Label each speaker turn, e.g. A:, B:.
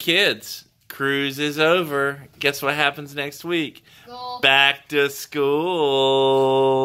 A: kids, cruise is over. Guess what happens next week?
B: School.
A: Back to school.